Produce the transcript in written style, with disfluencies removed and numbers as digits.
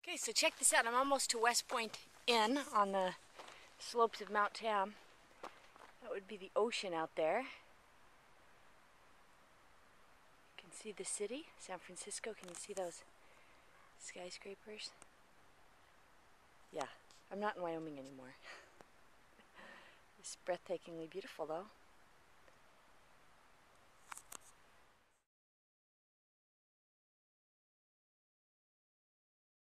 Okay, so check this out. I'm almost to West Point Inn on the slopes of Mount Tam. That would be the ocean out there. You can see the city, San Francisco. Can you see those skyscrapers? Yeah, I'm not in Wyoming anymore. It's breathtakingly beautiful though.